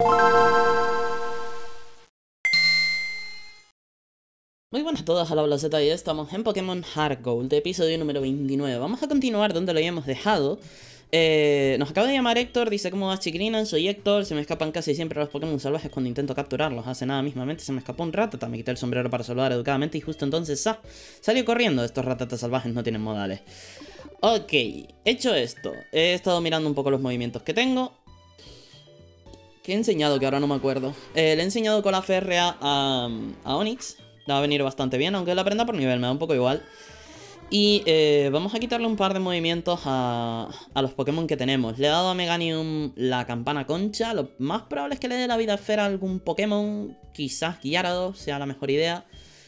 Muy buenas a todos, a la Habla Z y estamos en Pokémon Heart Gold, episodio número 29. Vamos a continuar donde lo habíamos dejado. Nos acaba de llamar Héctor, dice: ¿cómo vas, chiquilina? Soy Héctor, se me escapan casi siempre los Pokémon salvajes cuando intento capturarlos. Hace nada mismamente se me escapó un Rattata, me quité el sombrero para saludar educadamente y justo entonces salió corriendo. Estos Rattatas salvajes no tienen modales. Ok, hecho esto, he estado mirando un poco los movimientos que tengo. ¿Qué he enseñado? Que ahora no me acuerdo. Le he enseñado con la férrea a Onix. Le va a venir bastante bien, aunque la aprenda por nivel, me da un poco igual. Y vamos a quitarle un par de movimientos a los Pokémon que tenemos. Le he dado a Meganium la campana concha. Lo más probable es que le dé la vida esfera a algún Pokémon. Quizás Gyarados sea la mejor idea.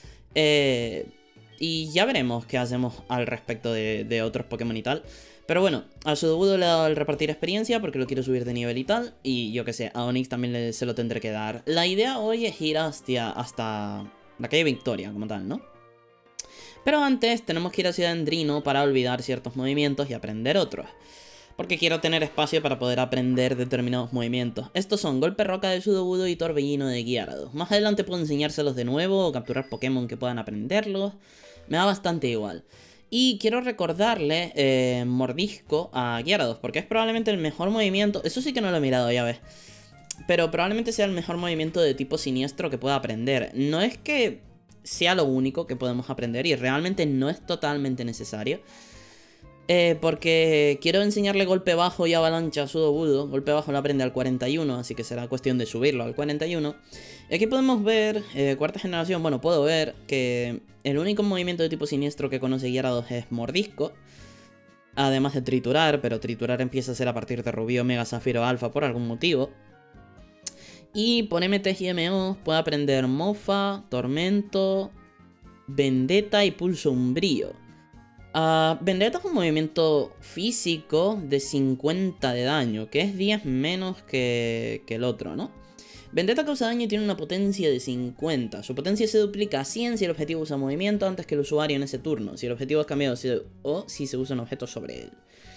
Y ya veremos qué hacemos al respecto de otros Pokémon y tal. Pero bueno, a Sudowoodo le he dado el repartir experiencia porque lo quiero subir de nivel y tal. Y yo que sé, a Onix también se lo tendré que dar. La idea hoy es ir hasta la calle Victoria, como tal, ¿no? Pero antes tenemos que ir a Ciudad Endrino para olvidar ciertos movimientos y aprender otros. Porque quiero tener espacio para poder aprender determinados movimientos. Estos son Golpe Roca de Sudowoodo y Torbellino de Gyarados. Más adelante puedo enseñárselos de nuevo o capturar Pokémon que puedan aprenderlos. Me da bastante igual. Y quiero recordarle Mordisco a Gyarados, porque es probablemente el mejor movimiento. Eso sí que no lo he mirado, ya ves. Pero probablemente sea el mejor movimiento de tipo siniestro que pueda aprender. No es que sea lo único que podemos aprender y realmente no es totalmente necesario. Porque quiero enseñarle golpe bajo y avalancha a Sudowoodo. Golpe bajo lo aprende al 41, así que será cuestión de subirlo al 41. Y aquí podemos ver, cuarta generación, bueno, puedo ver que el único movimiento de tipo siniestro que conoce Gyarados es Mordisco. Además de triturar, pero triturar empieza a ser a partir de Rubí, Omega, Zafiro, Alfa por algún motivo. Y por MT y MO puede aprender Mofa, Tormento, Vendetta y Pulso Umbrío. Vendetta es un movimiento físico de 50 de daño, que es 10 menos que el otro, ¿no? Vendetta causa daño y tiene una potencia de 50. Su potencia se duplica a 100 si el objetivo usa movimiento antes que el usuario en ese turno. Si el objetivo es cambiado o si se usa un objeto sobre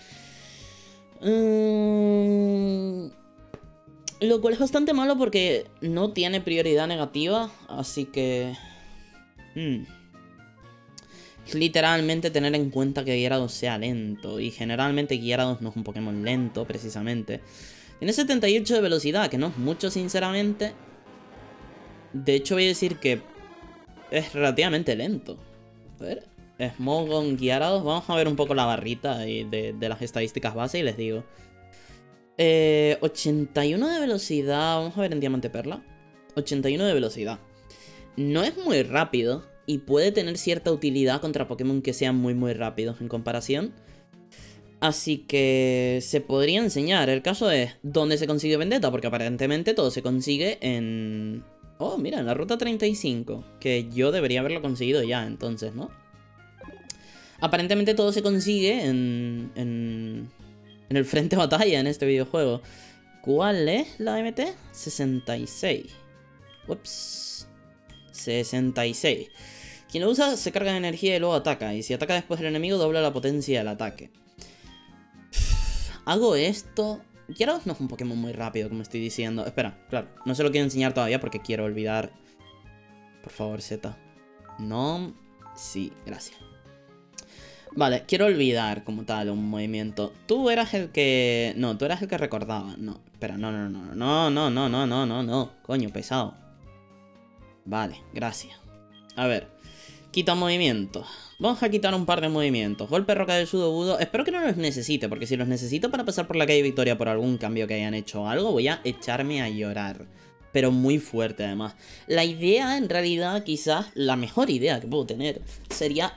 él. Lo cual es bastante malo porque no tiene prioridad negativa, así que... literalmente tener en cuenta que Gyarados sea lento, y generalmente Gyarados no es un Pokémon lento, precisamente. Tiene 78 de velocidad, que no es mucho, sinceramente. De hecho, voy a decir que es relativamente lento. A ver, Smogon, Gyarados, vamos a ver un poco la barrita de las estadísticas base y les digo. 81 de velocidad, vamos a ver en Diamante Perla. 81 de velocidad. No es muy rápido y puede tener cierta utilidad contra Pokémon que sean muy rápidos en comparación. Así que se podría enseñar. El caso es dónde se consigue Vendetta, porque aparentemente todo se consigue en... Oh, mira, en la ruta 35, que yo debería haberlo conseguido ya, entonces, ¿no? Aparentemente todo se consigue en el frente de batalla en este videojuego. ¿Cuál es la MT? 66. Ups. 66. Quien lo usa se carga de energía y luego ataca. Y si ataca después del enemigo, dobla la potencia del ataque. Hago esto... Gyarados no es un Pokémon muy rápido, como estoy diciendo. Espera, claro. No se lo quiero enseñar todavía porque quiero olvidar. Por favor, Z. No. Sí, gracias. Vale, quiero olvidar como tal un movimiento. Tú eras el que... No, tú eras el que recordaba. No, espera, no. Coño, pesado. Vale, gracias. A ver, quita movimientos. Vamos a quitar un par de movimientos. Golpe roca del Sudowoodo. Espero que no los necesite, porque si los necesito para pasar por la calle Victoria por algún cambio que hayan hecho o algo, voy a echarme a llorar. Pero muy fuerte, además. La idea, en realidad, quizás la mejor idea que puedo tener sería...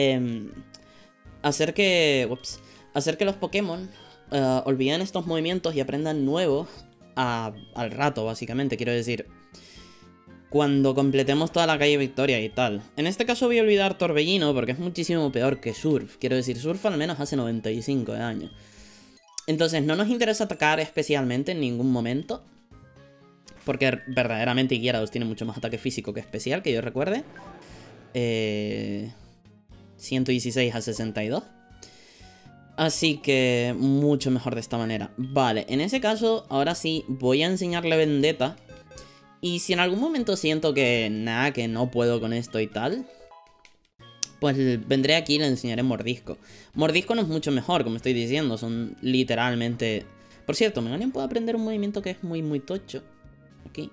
hacer que los Pokémon olviden estos movimientos y aprendan nuevos al rato, básicamente. Quiero decir, cuando completemos toda la calle Victoria y tal. En este caso voy a olvidar Torbellino porque es muchísimo peor que Surf. Quiero decir, Surf al menos hace 95 de daño. Entonces no nos interesa atacar especialmente en ningún momento, porque verdaderamente Gyarados tiene mucho más ataque físico que especial, que yo recuerde. 116 a 62. Así que mucho mejor de esta manera. Vale, en ese caso, ahora sí, voy a enseñarle Vendetta. Y si en algún momento siento que nada, que no puedo con esto y tal, pues vendré aquí y le enseñaré Mordisco. Mordisco no es mucho mejor, como estoy diciendo, son literalmente... Por cierto, Meganium puede aprender un movimiento que es muy tocho. Aquí.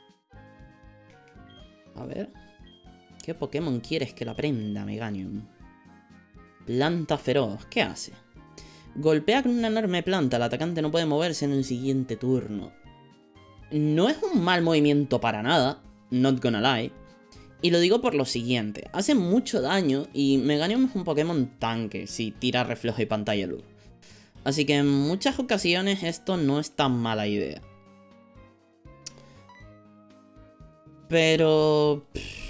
A ver. ¿Qué Pokémon quieres que lo aprenda, Meganium? Planta feroz, ¿qué hace? Golpea con una enorme planta, el atacante no puede moverse en el siguiente turno. No es un mal movimiento para nada, not gonna lie. Y lo digo por lo siguiente, hace mucho daño y Meganium es un Pokémon tanque si tira reflejo y pantalla luz. Así que en muchas ocasiones esto no es tan mala idea. Pero...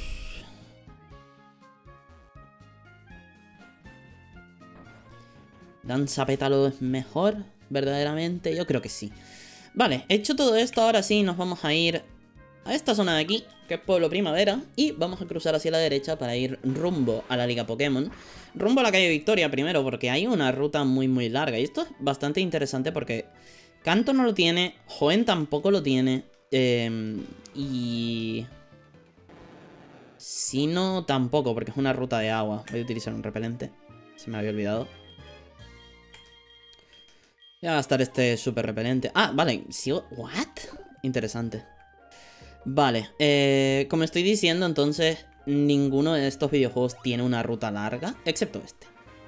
¿Danza pétalo es mejor? ¿Verdaderamente? Yo creo que sí. Vale, hecho todo esto, ahora sí nos vamos a ir a esta zona de aquí, que es Pueblo Primavera, y vamos a cruzar hacia la derecha para ir rumbo a la Liga Pokémon. Rumbo a la calle Victoria primero, porque hay una ruta muy larga. Y esto es bastante interesante porque Kanto no lo tiene, Hoenn tampoco lo tiene, y... Sinnoh tampoco, porque es una ruta de agua. Voy a utilizar un repelente, se me había olvidado. Voy a gastar este super repelente. Ah, vale, sigo... ¿What? Interesante. Vale, como estoy diciendo, entonces ninguno de estos videojuegos tiene una ruta larga, excepto este.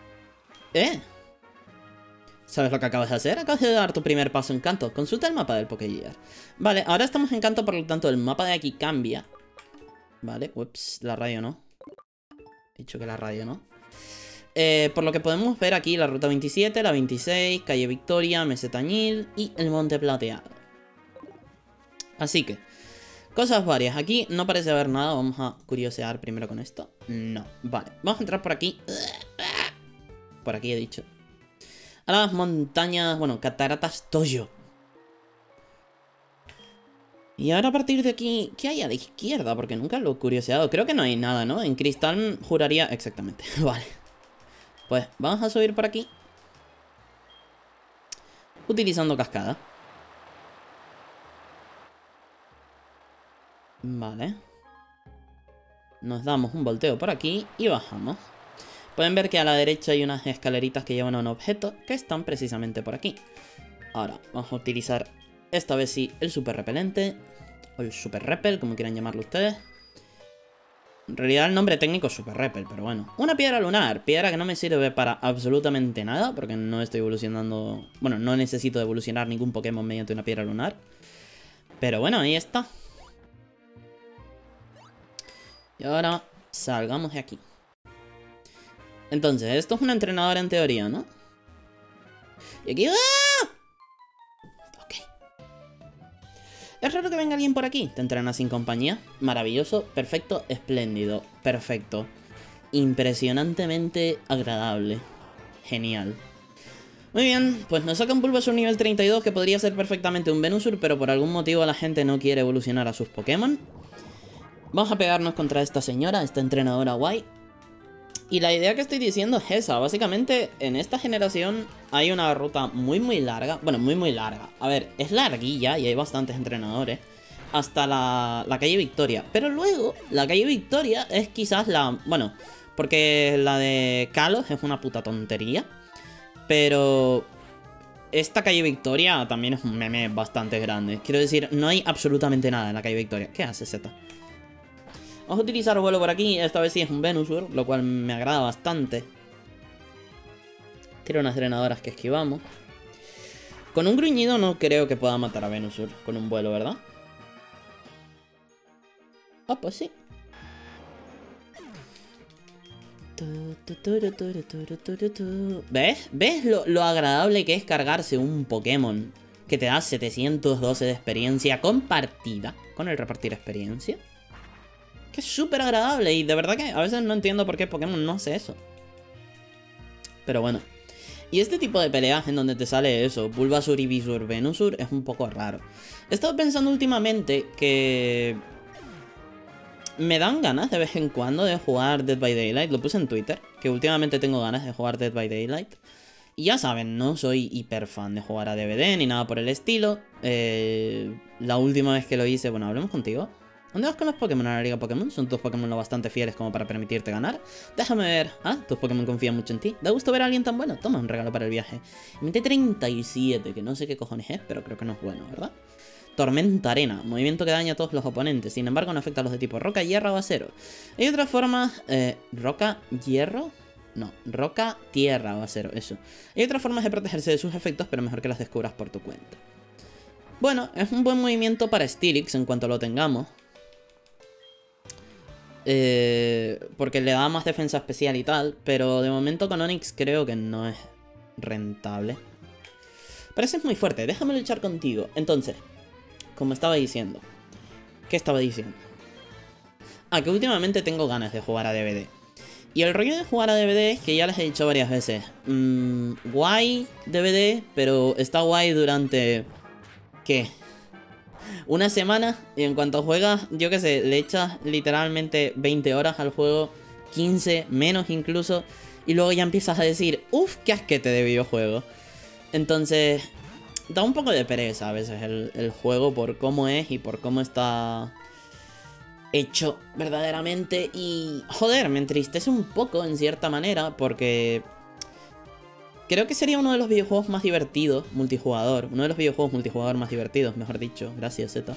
¿Sabes lo que acabas de hacer? Acabas de dar tu primer paso en Kanto. Consulta el mapa del Pokégear. Vale, ahora estamos en Kanto, por lo tanto el mapa de aquí cambia. Vale, ups, la radio no. He dicho que la radio no. Por lo que podemos ver aquí la ruta 27, la 26, calle Victoria, Mesetañil y el Monte Plateado. Así que, cosas varias. Aquí no parece haber nada. Vamos a curiosear primero con esto. No, vale, vamos a entrar por aquí. Por aquí he dicho. A las montañas, bueno, Cataratas Toyo. Y ahora a partir de aquí, ¿qué hay a la izquierda? Porque nunca lo he curioseado. Creo que no hay nada, ¿no? En Cristal juraría... Exactamente, vale. Pues vamos a subir por aquí. Utilizando cascada. Vale. Nos damos un volteo por aquí y bajamos. Pueden ver que a la derecha hay unas escaleritas que llevan a un objeto que están precisamente por aquí. Ahora, vamos a utilizar esta vez sí el super repelente. O el super repel, como quieran llamarlo ustedes. En realidad el nombre técnico es Super Repel, pero bueno. Una piedra lunar, piedra que no me sirve para absolutamente nada, porque no estoy evolucionando... Bueno, no necesito evolucionar ningún Pokémon mediante una piedra lunar. Pero bueno, ahí está. Y ahora salgamos de aquí. Entonces, esto es un entrenador en teoría, ¿no? Y aquí... ¡Ah! Ok. Es raro que venga alguien por aquí. Te entrena sin compañía. Maravilloso, perfecto, espléndido, perfecto. Impresionantemente agradable. Genial. Muy bien, pues nos saca un Bulbasaur nivel 32 que podría ser perfectamente un Venusaur, pero por algún motivo la gente no quiere evolucionar a sus Pokémon. Vamos a pegarnos contra esta señora, esta entrenadora guay. Y la idea que estoy diciendo es esa. Básicamente, en esta generación hay una ruta muy larga. Bueno, muy larga. A ver, es larguilla y hay bastantes entrenadores. Hasta la calle Victoria. Pero luego, la calle Victoria es quizás la... Bueno, porque la de Kalos es una puta tontería. Pero... esta calle Victoria también es un meme bastante grande. Quiero decir, no hay absolutamente nada en la calle Victoria. ¿Qué hace Z? Vamos a utilizar vuelo por aquí. Esta vez sí es un Venusaur, lo cual me agrada bastante. Tiene unas drenadoras que esquivamos. Con un gruñido no creo que pueda matar a Venusaur con un vuelo, ¿verdad? Ah, pues sí. ¿Ves? ¿Ves lo agradable que es cargarse un Pokémon que te da 712 de experiencia compartida con el repartir experiencia? Que es súper agradable y de verdad que a veces no entiendo por qué Pokémon no hace eso. Pero bueno. Y este tipo de peleas en donde te sale eso, Bulbasaur, Ivysaur, Venusaur, es un poco raro. He estado pensando últimamente que... me dan ganas de vez en cuando de jugar Dead by Daylight. Lo puse en Twitter, que últimamente tengo ganas de jugar Dead by Daylight. Y ya saben, no soy hiper fan de jugar a DBD ni nada por el estilo. La última vez que lo hice, bueno, hablemos contigo. ¿Dónde vas con los Pokémon a la Liga Pokémon? ¿Son tus Pokémon lo bastante fieles como para permitirte ganar? Déjame ver. Ah, tus Pokémon confían mucho en ti. ¿Da gusto ver a alguien tan bueno? Toma un regalo para el viaje. Mete 37, que no sé qué cojones es, pero creo que no es bueno, ¿verdad? Tormenta Arena, movimiento que daña a todos los oponentes, sin embargo no afecta a los de tipo roca, hierro o acero. Hay otra forma, roca, hierro, no, roca, tierra o acero, eso. Hay otras formas de protegerse de sus efectos, pero mejor que las descubras por tu cuenta. Bueno, es un buen movimiento para Steelix en cuanto lo tengamos. Porque le da más defensa especial y tal, pero de momento con Onix creo que no es rentable. Pareces muy fuerte, déjame luchar contigo. Entonces, como estaba diciendo. ¿Qué estaba diciendo? Ah, que últimamente tengo ganas de jugar a DBD. Y el rollo de jugar a DBD es que ya les he dicho varias veces. Guay DBD, pero está guay durante... ¿qué? Una semana, y en cuanto juegas, yo qué sé, le echas literalmente 20 horas al juego, 15, menos incluso, y luego ya empiezas a decir, uff, qué asquete de videojuego. Entonces, da un poco de pereza a veces el juego por cómo es y por cómo está hecho verdaderamente. Y, joder, me entristece un poco en cierta manera porque... creo que sería uno de los videojuegos más divertidos, multijugador. Uno de los videojuegos multijugador más divertidos, mejor dicho. Gracias, Z.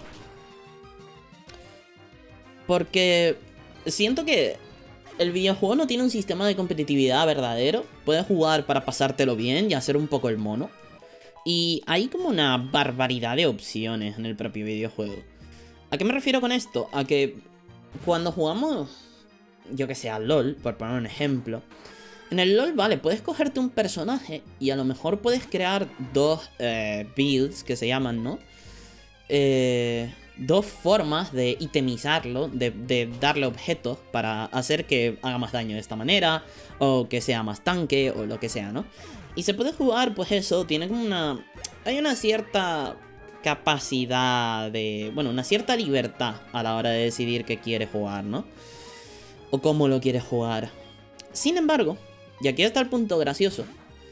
Porque siento que el videojuego no tiene un sistema de competitividad verdadero. Puedes jugar para pasártelo bien y hacer un poco el mono. Y hay como una barbaridad de opciones en el propio videojuego. ¿A qué me refiero con esto? A que cuando jugamos, yo que sé, al LoL, por poner un ejemplo... en el LoL, vale, puedes cogerte un personaje y a lo mejor puedes crear dos builds, que se llaman, ¿no? Dos formas de itemizarlo, de darle objetos para hacer que haga más daño de esta manera, o que sea más tanque, o lo que sea, ¿no? Y se puede jugar, pues eso, tiene como una... hay una cierta capacidad de... bueno, una cierta libertad a la hora de decidir qué quiere jugar, ¿no? O cómo lo quiere jugar. Sin embargo... y aquí está el punto gracioso.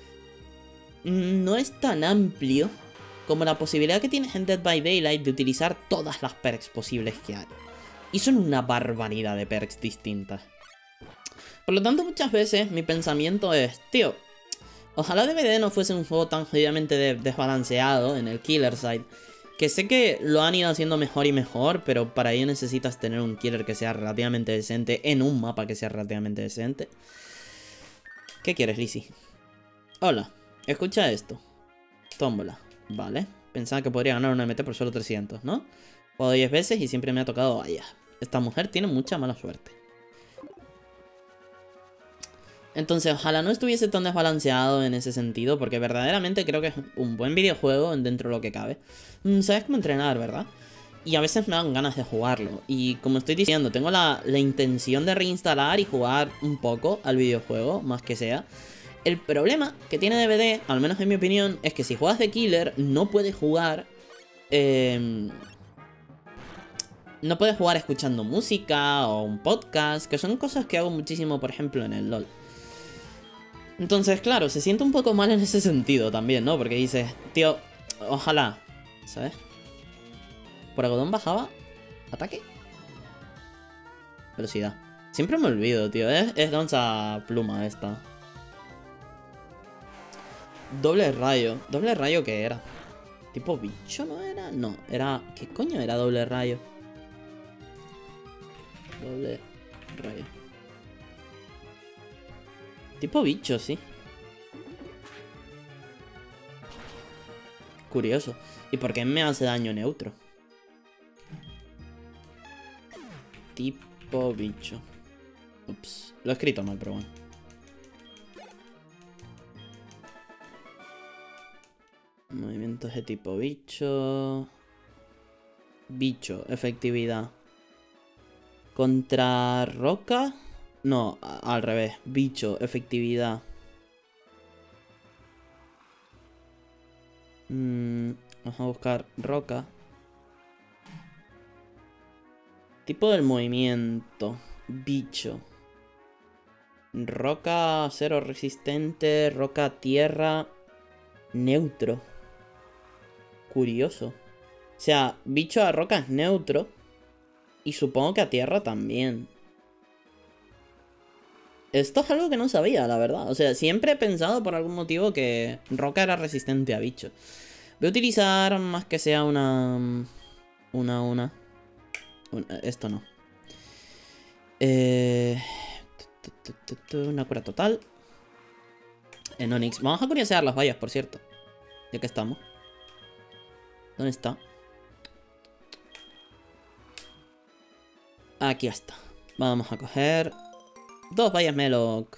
No es tan amplio como la posibilidad que tienes en Dead by Daylight de utilizar todas las perks posibles que hay. Y son una barbaridad de perks distintas. Por lo tanto, muchas veces mi pensamiento es, tío, ojalá DBD no fuese un juego tan jodidamente desbalanceado en el killer side. Que sé que lo han ido haciendo mejor y mejor, pero para ello necesitas tener un killer que sea relativamente decente en un mapa que sea relativamente decente. ¿Qué quieres, Lizzie? Hola, escucha esto. Tómbola, vale. Pensaba que podría ganar una MT por solo 300, ¿no? He jugado 10 veces y siempre me ha tocado vaya. Esta mujer tiene mucha mala suerte. Entonces, ojalá no estuviese tan desbalanceado en ese sentido, porque verdaderamente creo que es un buen videojuego dentro de lo que cabe. Sabes cómo entrenar, ¿verdad? Y a veces me dan ganas de jugarlo. Y como estoy diciendo, tengo la intención de reinstalar y jugar un poco al videojuego, más que sea. El problema que tiene DBD, al menos en mi opinión, es que si juegas de killer, no puedes jugar... no puedes jugar escuchando música o un podcast, que son cosas que hago muchísimo, por ejemplo, en el LoL. Entonces, claro, se siente un poco mal en ese sentido también, ¿no? Porque dices, tío, ojalá, ¿sabes? Por algodón bajaba. ¿Ataque? Velocidad. Siempre me olvido, tío. Es danza pluma esta. Doble rayo. ¿Doble rayo qué era? ¿Tipo bicho no era? No, era... ¿qué coño era doble rayo? Doble rayo. Tipo bicho, sí. Curioso. ¿Y por qué me hace daño neutro? Tipo bicho. Ups, lo he escrito mal, pero bueno. Movimientos de tipo bicho. Bicho, efectividad. Contra roca. No, al revés. Bicho, efectividad. Vamos a buscar roca. Tipo del movimiento. Bicho. Roca, acero resistente, roca, tierra, neutro. Curioso. O sea, bicho a roca es neutro. Y supongo que a tierra también. Esto es algo que no sabía, la verdad. O sea, siempre he pensado por algún motivo que roca era resistente a bicho. Voy a utilizar más que sea esto no. Una cura total. En Onix. Vamos a curiosear las vallas, por cierto. Ya que estamos. ¿Dónde está? Aquí está. Vamos a coger 2 vallas Meloc.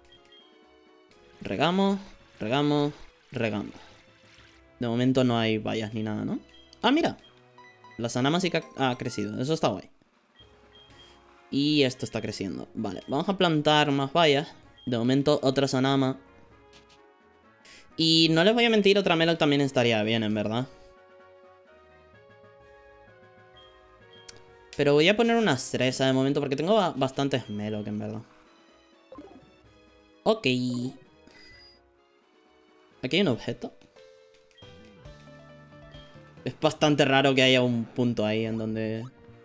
Regamos, regamos, regamos. De momento no hay vallas ni nada, ¿no? Ah, mira. La Sanama sí que ha crecido. Eso está guay. Y esto está creciendo. Vale, vamos a plantar más vallas. De momento otra Sanama. Y no les voy a mentir, otra Meloc también estaría bien, en verdad. Pero voy a poner una Stresa de momento porque tengo bastantes Meloc, en verdad. Ok. Aquí hay un objeto. Es bastante raro que haya un punto ahí en donde...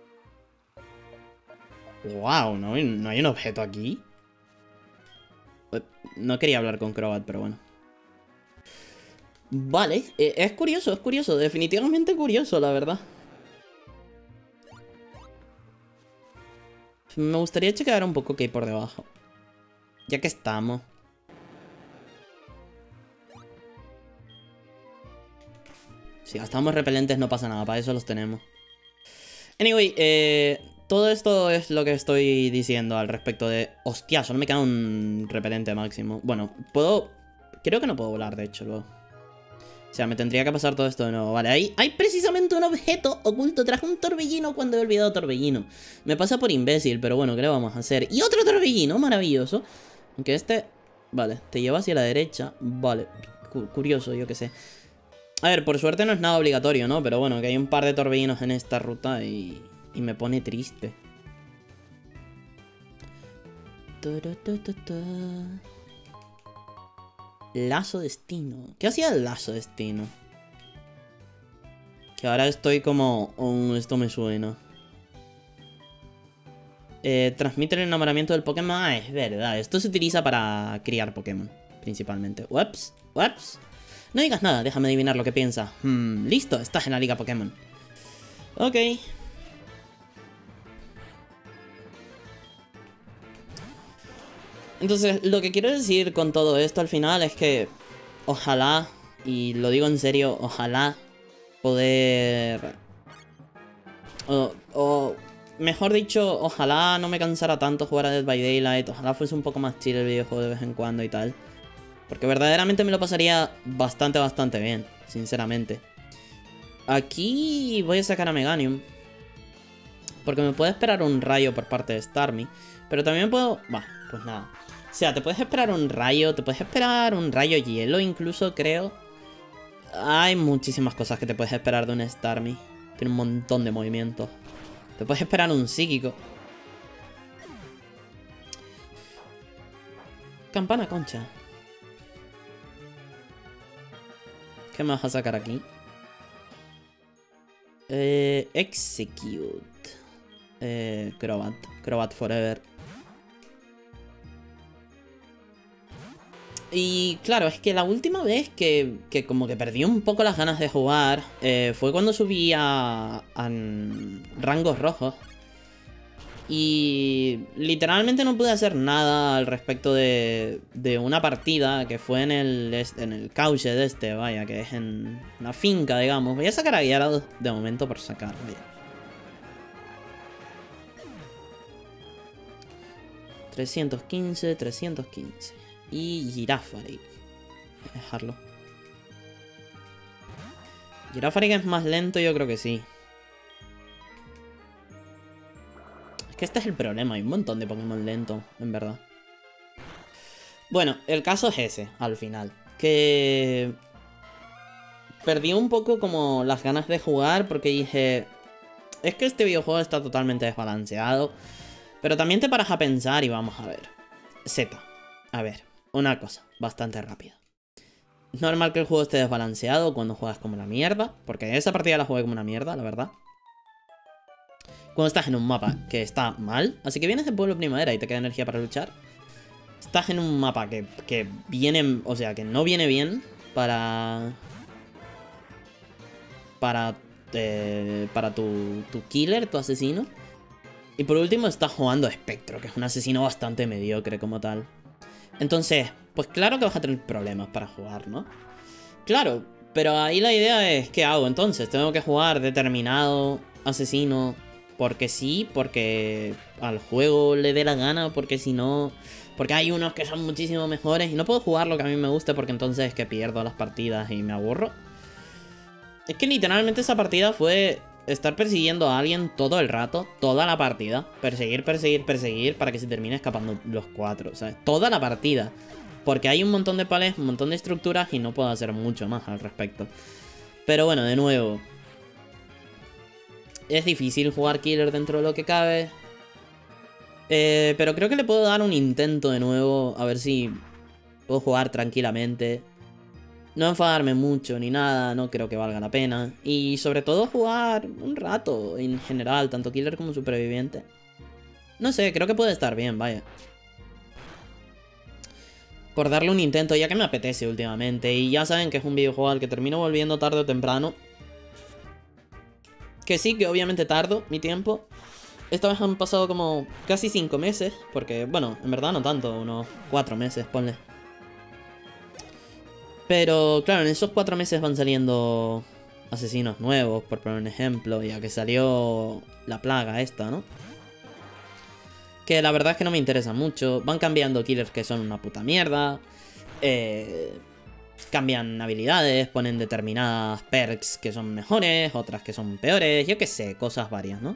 Wow, ¿no hay un objeto aquí? No quería hablar con Crobat, pero bueno. Vale, es curioso, definitivamente curioso, la verdad. Me gustaría checar un poco qué hay por debajo. Ya que estamos. Si gastamos repelentes no pasa nada, para eso los tenemos. Anyway, todo esto es lo que estoy diciendo al respecto de... Hostia, solo me queda un repelente máximo. Bueno, puedo... Creo que no puedo volar, de hecho, luego. O sea, me tendría que pasar todo esto de nuevo. Vale, ahí hay precisamente un objeto oculto tras un torbellino cuando he olvidado torbellino. Me pasa por imbécil, pero bueno, ¿qué le vamos a hacer? Y otro torbellino, maravilloso. Aunque este... Vale, te lleva hacia la derecha. Vale, curioso, yo qué sé. A ver, por suerte no es nada obligatorio, ¿no? Pero bueno, que hay un par de torbellinos en esta ruta y me pone triste. Lazo destino. ¿Qué hacía el lazo destino? Que ahora estoy como... esto me suena. Transmite el enamoramiento del Pokémon. Ah, es verdad. Esto se utiliza para criar Pokémon, principalmente. Ups. No digas nada, déjame adivinar lo que piensa. Listo, estás en la liga Pokémon. Ok. Entonces, lo que quiero decir con todo esto al final es que ojalá, y lo digo en serio, ojalá poder... O mejor dicho, ojalá no me cansara tanto jugar a Dead by Daylight, ojalá fuese un poco más chill el videojuego de vez en cuando y tal. Porque verdaderamente me lo pasaría bastante bien, sinceramente. Aquí voy a sacar a Meganium. Porque me puede esperar un rayo por parte de Starmie. Pero también puedo... Bah, pues nada. O sea, te puedes esperar un rayo, te puedes esperar un rayo hielo incluso, creo. Hay muchísimas cosas que te puedes esperar de un Starmie. Tiene un montón de movimientos. Te puedes esperar un psíquico. Campana concha. ¿Qué me vas a sacar aquí? Execute. Crobat Forever. Y claro, es que la última vez que como que perdí un poco las ganas de jugar fue cuando subí a rangos rojos. Y literalmente no pude hacer nada al respecto de una partida que fue en el cauce de este, vaya, que es en una finca, digamos. Voy a sacar a Gyarados de momento por sacar, vaya. 315, 315. Y Girafarig. Voy a dejarlo. Girafarig es más lento, yo creo que sí. Es que este es el problema, hay un montón de Pokémon lentos, en verdad. Bueno, el caso es ese, al final. Que... perdí un poco como las ganas de jugar porque dije... Es que este videojuego está totalmente desbalanceado. Pero también te paras a pensar y vamos a ver. Z. A ver, una cosa bastante rápida. Es normal que el juego esté desbalanceado cuando juegas como la mierda, porque esa partida la jugué como una mierda, la verdad. Cuando estás en un mapa que está mal, así que vienes de Pueblo Primavera y te queda energía para luchar. Estás en un mapa que viene, o sea, que no viene bien para tu killer, tu asesino. Y por último estás jugando a Spectro, que es un asesino bastante mediocre como tal. Entonces, pues claro que vas a tener problemas para jugar, ¿no? Claro, pero ahí la idea es, ¿qué hago entonces? Tengo que jugar determinado asesino porque sí, porque al juego le dé la gana, porque si no... Porque hay unos que son muchísimo mejores y no puedo jugar lo que a mí me gusta porque entonces es que pierdo las partidas y me aburro. Es que literalmente esa partida fue estar persiguiendo a alguien todo el rato, toda la partida. Perseguir, perseguir, perseguir para que se termine escapando los 4, ¿sabes? Toda la partida. Porque hay un montón de palés, un montón de estructuras y no puedo hacer mucho más al respecto. Pero bueno, de nuevo. Es difícil jugar killer dentro de lo que cabe. Pero creo que le puedo dar un intento de nuevo. A ver si puedo jugar tranquilamente. No enfadarme mucho ni nada, no creo que valga la pena. Y sobre todo jugar un rato en general, tanto killer como superviviente. No sé, creo que puede estar bien, vaya. Por darle un intento, ya que me apetece últimamente. Y ya saben que es un videojuego al que termino volviendo tarde o temprano. Que sí, que obviamente tardo mi tiempo. Esta vez han pasado como casi 5 meses. Porque, bueno, en verdad no tanto, unos 4 meses, ponle. Pero, claro, en esos 4 meses van saliendo asesinos nuevos, por poner un ejemplo. Ya que salió la plaga esta, ¿no? Que la verdad es que no me interesa mucho. Van cambiando killers que son una puta mierda. Cambian habilidades, ponen determinadas perks que son mejores, otras que son peores. Yo qué sé, cosas varias, ¿no?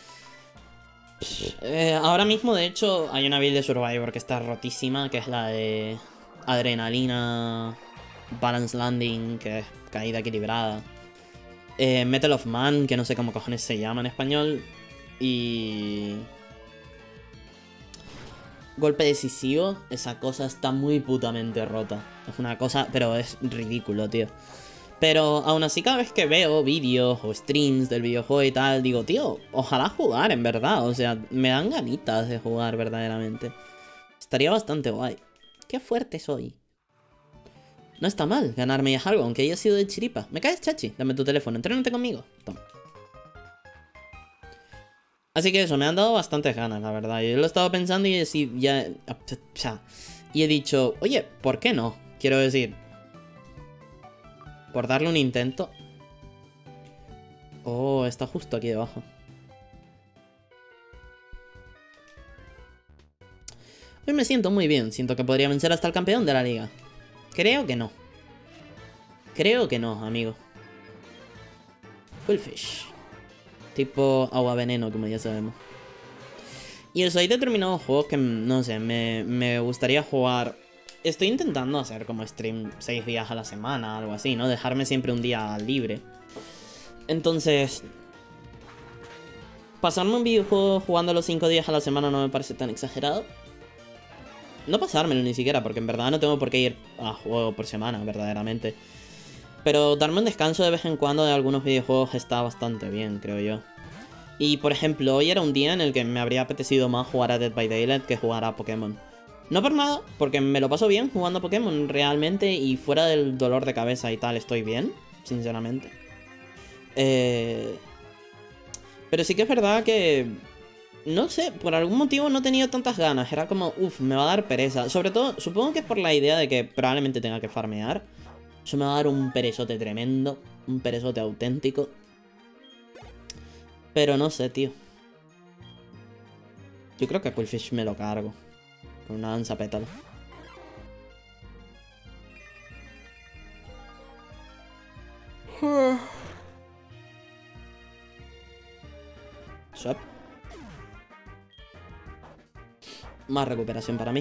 Ahora mismo, de hecho, hay una build de Survivor que está rotísima, que es la de adrenalina, balance landing, que es caída equilibrada. Metal of Man, que no sé cómo cojones se llama en español. Y... golpe decisivo, esa cosa está muy putamente rota. Es una cosa, pero es ridículo, tío. Pero aún así, cada vez que veo vídeos o streams del videojuego y tal, digo, tío, ojalá jugar, en verdad. O sea, me dan ganitas de jugar verdaderamente. Estaría bastante guay. Qué fuerte soy. No está mal ganarme ya algo, aunque haya sido de chiripa. ¿Me caes, chachi? Dame tu teléfono, entrénate conmigo. Toma. Así que eso, me han dado bastantes ganas, la verdad. Yo lo he estado pensando y y he dicho, oye, ¿por qué no? Quiero decir, por darle un intento. Oh, está justo aquí debajo. Hoy me siento muy bien. Siento que podría vencer hasta el campeón de la liga. Creo que no. Creo que no, amigo. Quillfish. Tipo agua veneno, como ya sabemos. Y eso, hay determinados juegos que, no sé, me gustaría jugar. Estoy intentando hacer como stream 6 días a la semana, algo así, ¿no? Dejarme siempre un día libre. Entonces, pasarme un videojuego jugando los 5 días a la semana no me parece tan exagerado. No pasármelo ni siquiera, porque en verdad no tengo por qué ir a juego por semana, verdaderamente. Pero darme un descanso de vez en cuando de algunos videojuegos está bastante bien, creo yo. Y por ejemplo, hoy era un día en el que me habría apetecido más jugar a Dead by Daylight que jugar a Pokémon. No por nada, porque me lo paso bien jugando a Pokémon realmente, y fuera del dolor de cabeza y tal estoy bien, sinceramente. Pero sí que es verdad que... no sé, por algún motivo no he tenido tantas ganas. Era como, uff, me va a dar pereza. Sobre todo, supongo que es por la idea de que probablemente tenga que farmear. Eso me va a dar un perezote tremendo. Un perezote auténtico. Pero no sé, tío. Yo creo que a Quillfish me lo cargo. Con una danza pétalo. Swap. Más recuperación para mí.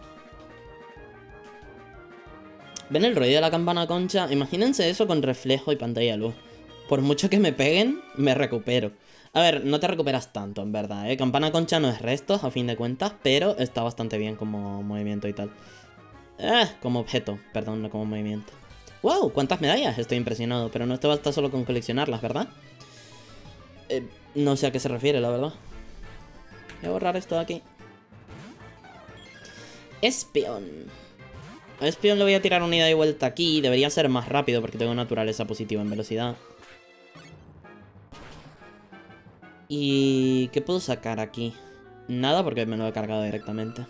¿Ven el ruido de la campana concha? Imagínense eso con reflejo y pantalla de luz. Por mucho que me peguen, me recupero. A ver, no te recuperas tanto, en verdad, ¿eh? Campana concha no es restos, a fin de cuentas, pero está bastante bien como movimiento y tal. Como objeto, perdón, no como movimiento. ¡Wow! ¿Cuántas medallas? Estoy impresionado, pero no te basta solo con coleccionarlas, ¿verdad? No sé a qué se refiere, la verdad. Voy a borrar esto de aquí. Espion. A Espion le voy a tirar una ida y vuelta aquí. Debería ser más rápido porque tengo naturaleza positiva en velocidad. ¿Y qué puedo sacar aquí? Nada porque me lo he cargado directamente.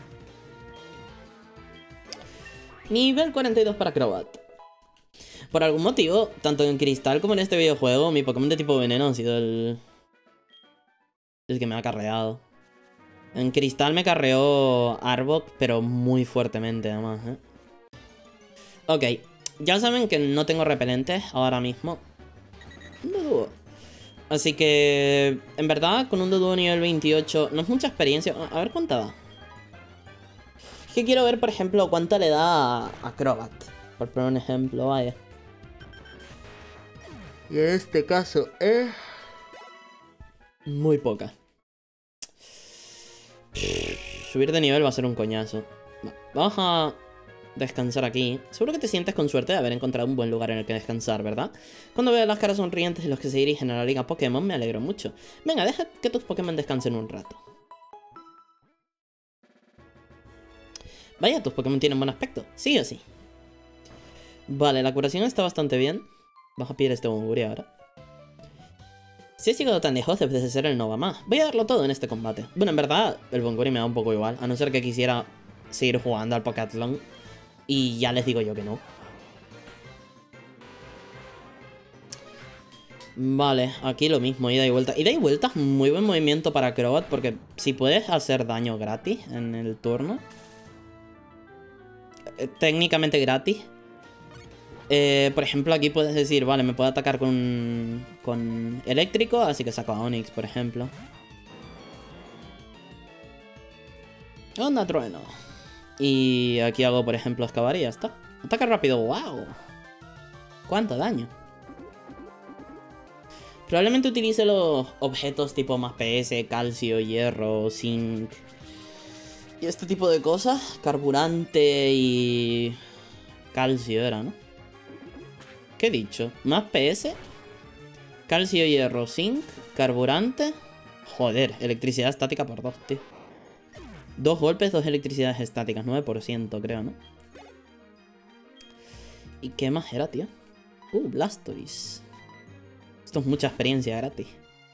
Nivel 42 para Crobat. Por algún motivo, tanto en Cristal como en este videojuego, mi Pokémon de tipo veneno ha sido el que me ha carreado. En Cristal me carreó Arbok, pero muy fuertemente además, ¿eh? Ok, ya saben que no tengo repelentes ahora mismo. No. Así que, en verdad, con un Doduo nivel 28 no es mucha experiencia. A ver cuánta da. Es que quiero ver, por ejemplo, cuánto le da a Crobat. Por poner un ejemplo, vaya. Y en este caso es muy poca. Subir de nivel va a ser un coñazo. Vamos a descansar aquí. Seguro que te sientes con suerte de haber encontrado un buen lugar en el que descansar, ¿verdad? Cuando veo las caras sonrientes de los que se dirigen a la liga Pokémon me alegro mucho. Venga, deja que tus Pokémon descansen un rato. Vaya, tus Pokémon tienen buen aspecto. Sí o sí. Vale, la curación está bastante bien. Vamos a pillar este Bonguri ahora. Si he llegado tan lejos, debes de ser el Nova más. Voy a darlo todo en este combate. Bueno, en verdad, el Bonguri me da un poco igual. A no ser que quisiera seguir jugando al Pokéatlón. Y ya les digo yo que no. Vale, aquí lo mismo, ida y vuelta. Ida y vuelta es muy buen movimiento para Crobat, porque si puedes hacer daño gratis en el turno, técnicamente gratis. Por ejemplo, aquí puedes decir, vale, me puedo atacar con eléctrico, así que saco a Onix, por ejemplo. Onda trueno. Y aquí hago, por ejemplo, excavar y ya está. Ataca rápido, wow. ¿Cuánto daño? Probablemente utilice los objetos tipo más PS, calcio, hierro, zinc y este tipo de cosas. Carburante y calcio era, ¿no? ¿Qué he dicho? Más PS, calcio, hierro, zinc, carburante. Joder, electricidad estática por 2, tío. 2 golpes, 2 electricidades estáticas, 9% creo, ¿no? ¿Y qué más era, tío? Blastoise. Esto es mucha experiencia gratis.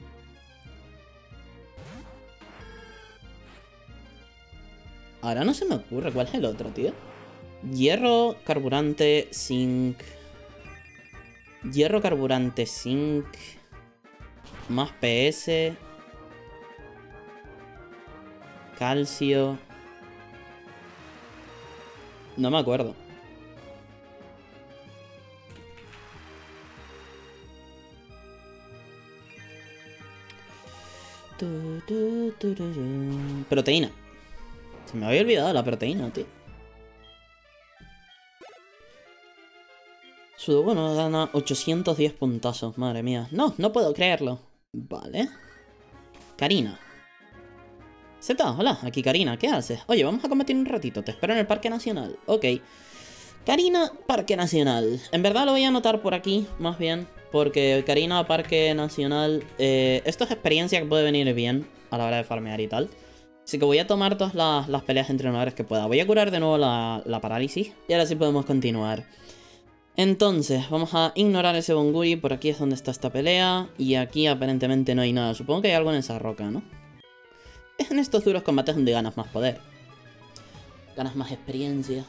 Ahora no se me ocurre cuál es el otro, tío. Hierro, carburante, zinc. Hierro, carburante, zinc. Más PS. Calcio. No me acuerdo. Proteína. Se me había olvidado la proteína, tío. Sudoku nos gana 810 puntazos, madre mía. No, no puedo creerlo. Vale. Karina. Zeta, hola, aquí Karina, ¿qué haces? Oye, vamos a combatir un ratito, te espero en el Parque Nacional. Ok. Karina, Parque Nacional. En verdad lo voy a anotar por aquí, más bien. Porque Karina, Parque Nacional... esto es experiencia que puede venir bien a la hora de farmear y tal. Así que voy a tomar todas las peleas de entrenadores que pueda. Voy a curar de nuevo la parálisis. Y ahora sí podemos continuar. Entonces, vamos a ignorar ese Bonguri. Por aquí es donde está esta pelea. Y aquí aparentemente no hay nada. Supongo que hay algo en esa roca, ¿no? Es en estos duros combates donde ganas más poder. Ganas más experiencia.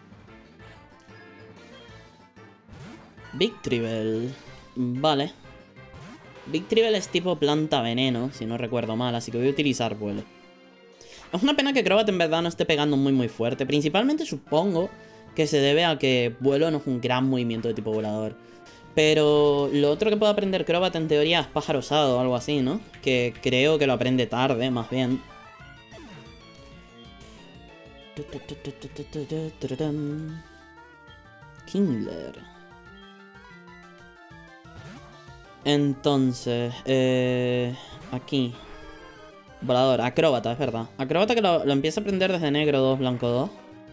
Victreebel. Vale. Victreebel es tipo planta veneno, si no recuerdo mal, así que voy a utilizar vuelo. Es una pena que Crobat en verdad no esté pegando muy fuerte. Principalmente supongo que se debe a que vuelo no es un gran movimiento de tipo volador. Pero lo otro que puede aprender Crobat en teoría es pájaro osado o algo así, ¿no? Que creo que lo aprende tarde, más bien. Kingler. Entonces, aquí. Volador, acróbata, es verdad. Acróbata que lo empieza a aprender desde negro 2, blanco 2.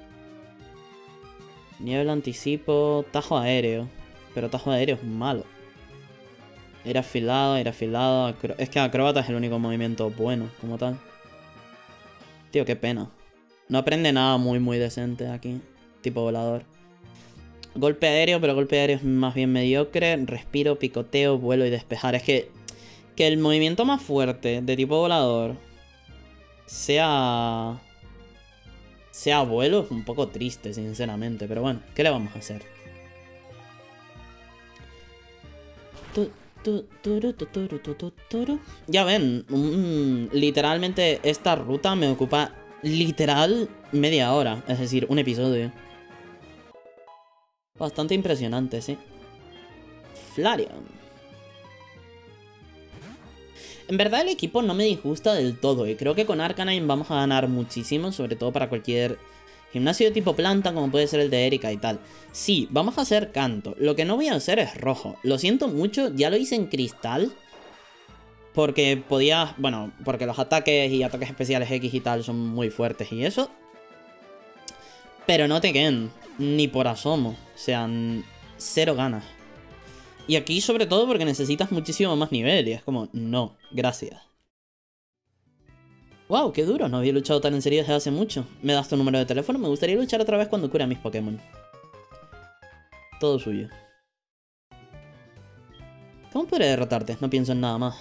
Niebla, anticipo, tajo aéreo. Pero tajo aéreo es malo. Ir afilado, es que acróbata es el único movimiento bueno, como tal. Tío, qué pena. No aprende nada muy decente aquí. Tipo volador. Golpe aéreo, pero golpe aéreo es más bien mediocre. Respiro, picoteo, vuelo y despejar. Es que el movimiento más fuerte de tipo volador sea vuelo es un poco triste, sinceramente. Pero bueno, ¿qué le vamos a hacer? Ya ven, literalmente esta ruta me ocupa literal media hora. Es decir, un episodio. Bastante impresionante, sí. Flareon. En verdad el equipo no me disgusta del todo y creo que con Arcanine vamos a ganar muchísimo, sobre todo para cualquier gimnasio de tipo planta como puede ser el de Erika y tal. Sí, vamos a hacer canto. Lo que no voy a hacer es rojo. Lo siento mucho, ya lo hice en cristal. Porque podía... Bueno, porque los ataques y ataques especiales X y tal son muy fuertes y eso. Pero no te queden ni por asomo. O sea, cero ganas. Y aquí sobre todo porque necesitas muchísimo más nivel. Y es como, no, gracias. Wow, qué duro, no había luchado tan en serio desde hace mucho. ¿Me das tu número de teléfono? Me gustaría luchar otra vez cuando cure a mis Pokémon. Todo suyo. ¿Cómo podré derrotarte? No pienso en nada más.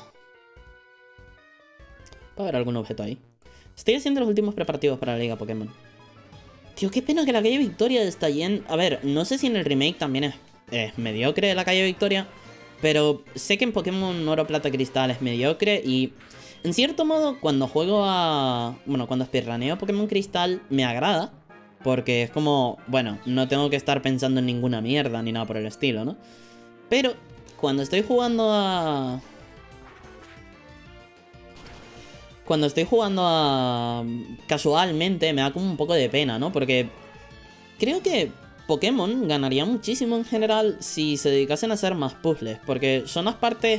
Va a haber algún objeto ahí. Estoy haciendo los últimos preparativos para la Liga Pokémon. Tío, qué pena que la calle Victoria de Stallien... A ver, no sé si en el remake también es mediocre la calle Victoria. Pero sé que en Pokémon Oro, Plata, Cristal es mediocre y... En cierto modo, cuando juego a... Bueno, cuando speedruneo Pokémon Cristal, me agrada. Porque es como... Bueno, no tengo que estar pensando en ninguna mierda ni nada por el estilo, ¿no? Pero cuando estoy jugando a... Casualmente, me da como un poco de pena, ¿no? Porque creo que Pokémon ganaría muchísimo en general si se dedicasen a hacer más puzzles. Porque son las partes...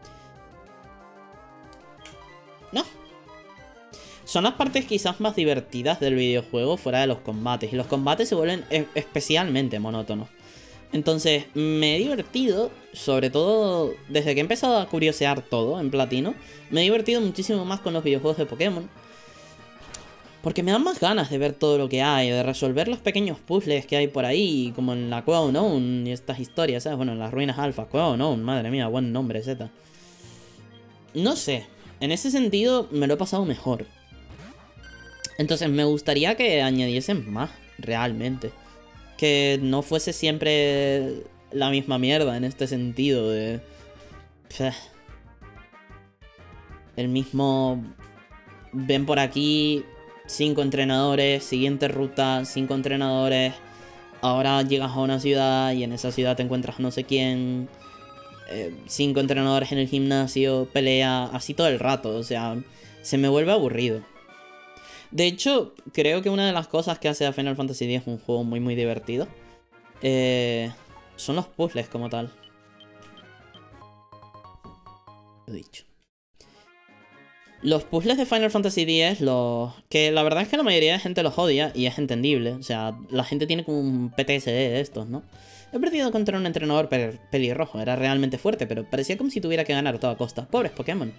No. Son las partes quizás más divertidas del videojuego fuera de los combates. Y los combates se vuelven especialmente monótonos. Entonces, me he divertido, sobre todo desde que he empezado a curiosear todo en Platino. Me he divertido muchísimo más con los videojuegos de Pokémon. Porque me dan más ganas de ver todo lo que hay, de resolver los pequeños puzzles que hay por ahí, como en la Cueva Unknown y estas historias, ¿sabes? Bueno, en las ruinas alfa, Cueva Unknown, madre mía, buen nombre, Z. No sé, en ese sentido me lo he pasado mejor. Entonces me gustaría que añadiesen más, realmente. Que no fuese siempre la misma mierda en este sentido de... El mismo... Ven por aquí, 5 entrenadores, siguiente ruta, 5 entrenadores. Ahora llegas a una ciudad y en esa ciudad te encuentras no sé quién. 5 entrenadores en el gimnasio, pelea, así todo el rato. O sea, se me vuelve aburrido. De hecho, creo que una de las cosas que hace a Final Fantasy X un juego muy divertido son los puzzles como tal. Lo he dicho. Los puzzles de Final Fantasy X, que la verdad es que la mayoría de gente los odia y es entendible. O sea, la gente tiene como un PTSD de estos, ¿no? He perdido contra un entrenador pelirrojo, era realmente fuerte, pero parecía como si tuviera que ganar a toda costa. Pobres Pokémon.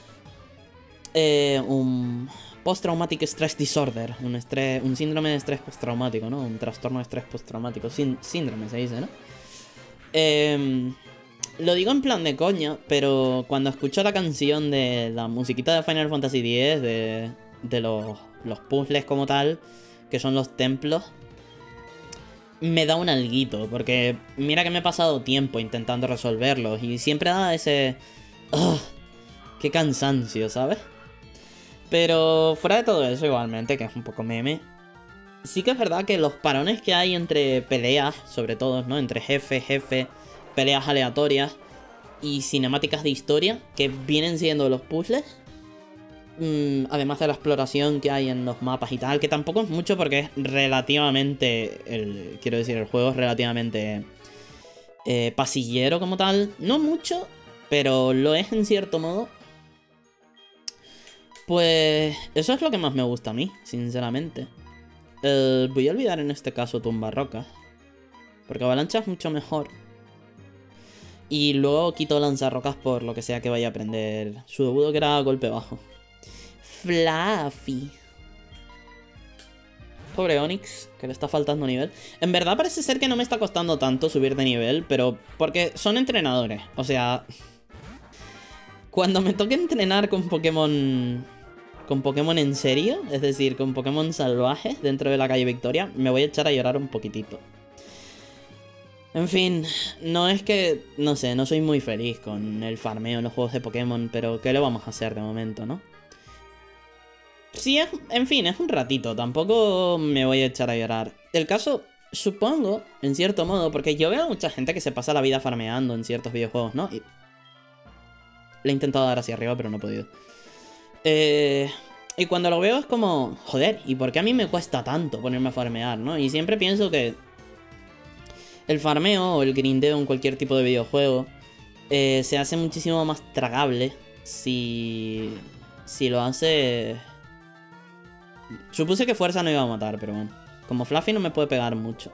Un... Post-Traumatic Stress Disorder, un síndrome de estrés postraumático, ¿no? Un trastorno de estrés postraumático, síndrome se dice, ¿no? Lo digo en plan de coña, pero cuando escucho la canción de la musiquita de Final Fantasy X, de los puzzles como tal, que son los templos, me da un alguito, porque mira que me he pasado tiempo intentando resolverlos y siempre da ese... ¡Ugh! ¡Qué cansancio!, ¿sabes? Pero fuera de todo eso, igualmente, que es un poco meme, sí que es verdad que los parones que hay entre peleas, sobre todo, ¿no? Entre jefe, peleas aleatorias y cinemáticas de historia, que vienen siendo los puzzles, además de la exploración que hay en los mapas y tal, que tampoco es mucho porque es relativamente, el juego es relativamente pasillero como tal, no mucho. pero lo es en cierto modo. Pues eso es lo que más me gusta a mí, sinceramente. Voy a olvidar en este caso tumba rocas, porque avalancha es mucho mejor. Y luego quito lanzarrocas por lo que sea que vaya a aprender. Su debut que era golpe bajo. Fluffy. Pobre Onix, que le está faltando nivel. En verdad parece ser que no me está costando tanto subir de nivel, pero porque son entrenadores. O sea, cuando me toque entrenar con Pokémon en serio, es decir, con Pokémon salvajes dentro de la calle Victoria, me voy a echar a llorar un poquitito. En fin, no es que, no sé, no soy muy feliz con el farmeo en los juegos de Pokémon, pero ¿qué le vamos a hacer de momento, no? Sí, en fin, es un ratito, tampoco me voy a echar a llorar. El caso, supongo, en cierto modo, porque yo veo a mucha gente que se pasa la vida farmeando en ciertos videojuegos, ¿no? Y le he intentado dar hacia arriba, pero no he podido. Y cuando lo veo es como, joder, ¿y por qué a mí me cuesta tanto ponerme a farmear, no? Y siempre pienso que el farmeo o el grindeo en cualquier tipo de videojuego se hace muchísimo más tragable si lo hace... Supuse que fuerza no iba a matar, pero bueno. Como Fluffy no me puede pegar mucho.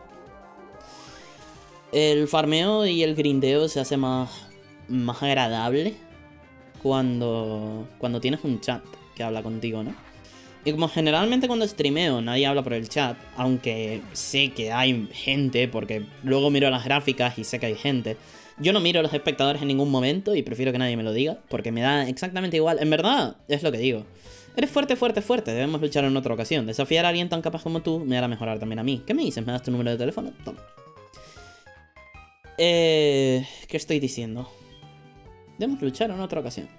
El farmeo y el grindeo se hace más agradable cuando tienes un chat que habla contigo, ¿no? Y como generalmente cuando streameo nadie habla por el chat, aunque sé que hay gente, porque luego miro las gráficas y sé que hay gente, yo no miro a los espectadores en ningún momento y prefiero que nadie me lo diga, porque me da exactamente igual. En verdad, es lo que digo. Eres fuerte, fuerte, fuerte, debemos luchar en otra ocasión. Desafiar a alguien tan capaz como tú me hará mejorar también a mí. ¿Qué me dices? ¿Me das tu número de teléfono? Toma. ¿Qué estoy diciendo? Debemos luchar en otra ocasión.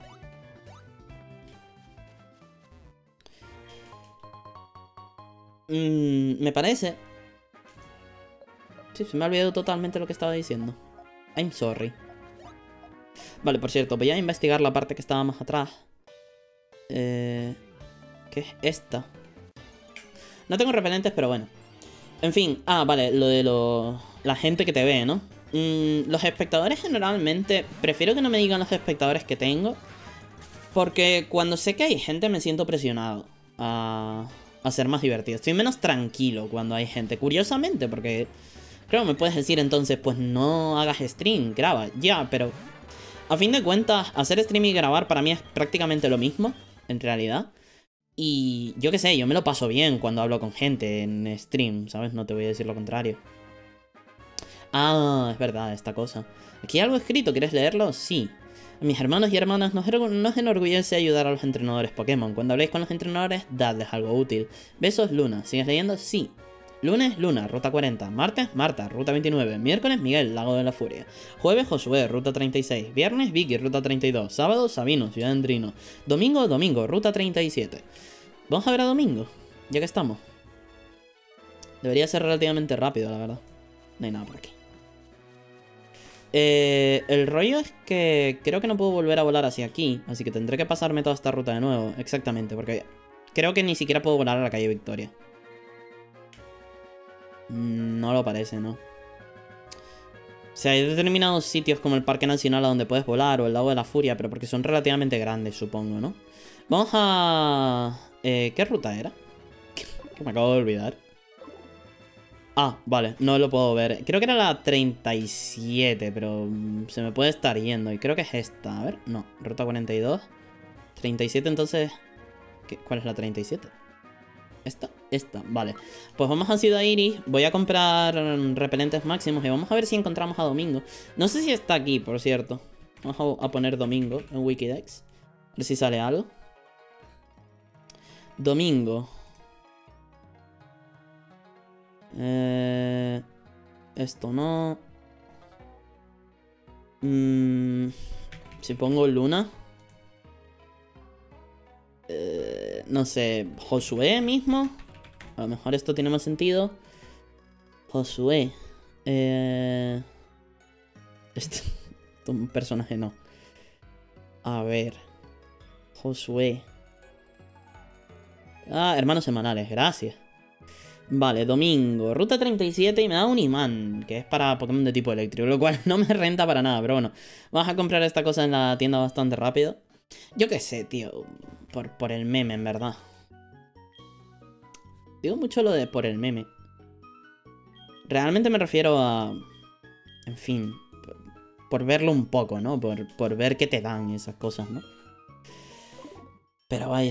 Me parece... Sí, se me ha olvidado totalmente lo que estaba diciendo. I'm sorry. Vale, por cierto, voy a investigar la parte que estaba más atrás. ¿Qué es esta? No tengo repelentes, pero bueno. En fin, vale, lo de la gente que te ve, ¿no? Los espectadores generalmente... Prefiero que no me digan los espectadores que tengo, porque cuando sé que hay gente me siento presionado a ser más divertido. Estoy menos tranquilo cuando hay gente. Curiosamente, porque... Claro, me puedes decir entonces, pues no hagas stream, graba. Ya, pero... A fin de cuentas, hacer stream y grabar para mí es prácticamente lo mismo, en realidad. Y yo qué sé, yo me lo paso bien cuando hablo con gente en stream, ¿sabes? No te voy a decir lo contrario. Ah, es verdad, esta cosa. Aquí hay algo escrito, ¿quieres leerlo? Sí. A mis hermanos y hermanas nos enorgullece ayudar a los entrenadores Pokémon. Cuando habléis con los entrenadores, dadles algo útil. Besos, Luna. ¿Sigues leyendo? Sí. Lunes, Luna, ruta 40. Martes, Marta, ruta 29. Miércoles, Miguel, Lago de la Furia. Jueves, Josué, ruta 36. Viernes, Vicky, ruta 32. Sábado, Sabino, Ciudad Andrino. Domingo, Domingo, ruta 37. Vamos a ver a Domingo, ya que estamos. Debería ser relativamente rápido, la verdad. No hay nada por aquí. El rollo es que creo que no puedo volver a volar hacia aquí, así que tendré que pasarme toda esta ruta de nuevo. Exactamente, porque creo que ni siquiera puedo volar a la calle Victoria. No lo parece, ¿no? O sea, hay determinados sitios como el Parque Nacional a donde puedes volar o el Lago de la Furia, pero porque son relativamente grandes, supongo, ¿no? Vamos a... ¿qué ruta era? Que me acabo de olvidar. Ah, vale, no lo puedo ver. Creo que era la 37, pero se me puede estar yendo. Y creo que es esta. A ver, no, ruta 42. 37, entonces... ¿Cuál es la 37? Esta, vale. Pues vamos a Ciudad Iris. Voy a comprar repelentes máximos y vamos a ver si encontramos a Domingo. No sé si está aquí, por cierto. Vamos a poner Domingo en Wikidex. A ver si sale algo. Domingo. Esto no. Si pongo Luna. No sé, Josué mismo. A lo mejor esto tiene más sentido. Josué. Esto un personaje no. A ver. Josué. Ah, hermanos semanales, gracias. Vale, domingo, ruta 37 y me da un imán, que es para Pokémon de tipo eléctrico, lo cual no me renta para nada, pero bueno. Vamos a comprar esta cosa en la tienda bastante rápido. Yo qué sé, tío, por el meme, en verdad. Digo mucho lo de por el meme. Realmente me refiero a... En fin, por verlo un poco, ¿no? Por ver qué te dan esas cosas, ¿no? Pero vaya.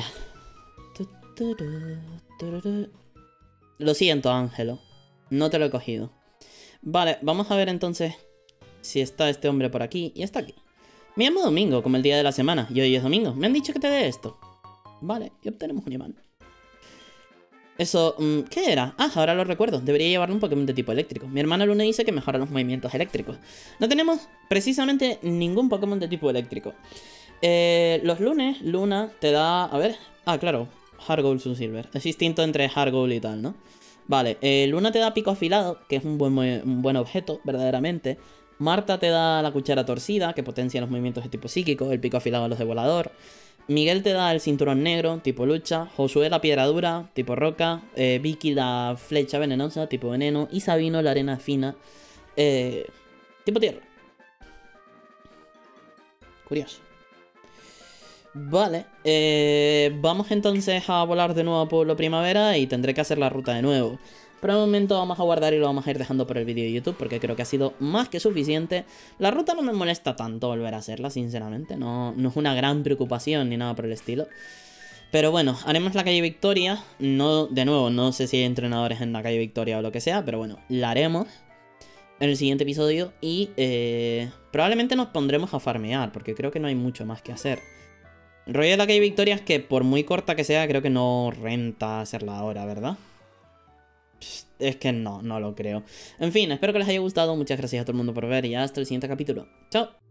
Lo siento, Ángelo. No te lo he cogido. Vale, vamos a ver entonces si está este hombre por aquí. Y está aquí. Me llamo Domingo, como el día de la semana. Y hoy es domingo. Me han dicho que te dé esto. Vale, y obtenemos un imán. Eso, ¿qué era? Ah, ahora lo recuerdo. Debería llevarle un Pokémon de tipo eléctrico. Mi hermana Luna dice que mejora los movimientos eléctricos. No tenemos precisamente ningún Pokémon de tipo eléctrico. Los lunes, Luna te da... A ver... Ah, claro. Heart Silver. Es distinto entre Heart y tal, ¿no? Vale, Luna te da pico afilado, que es un buen objeto, verdaderamente. Marta te da la cuchara torcida, que potencia los movimientos de tipo psíquico. El pico afilado los de volador. Miguel te da el cinturón negro, tipo lucha. Josué la piedra dura, tipo roca. Vicky la flecha venenosa, tipo veneno. Y Sabino la arena fina, tipo tierra. Curioso. Vale, vamos entonces a volar de nuevo a Pueblo Primavera y tendré que hacer la ruta de nuevo. Por el momento vamos a guardar y lo vamos a ir dejando por el vídeo de YouTube porque creo que ha sido más que suficiente. La ruta no me molesta tanto volver a hacerla, sinceramente. No es una gran preocupación ni nada por el estilo. Pero bueno, haremos la calle Victoria. No, de nuevo, no sé si hay entrenadores en la calle Victoria o lo que sea, pero bueno, la haremos en el siguiente episodio y probablemente nos pondremos a farmear porque creo que no hay mucho más que hacer. El rollo de la calle Victoria es que por muy corta que sea, creo que no renta hacerla ahora, ¿verdad? Es que no lo creo. En fin, espero que les haya gustado. Muchas gracias a todo el mundo por ver y hasta el siguiente capítulo. ¡Chao!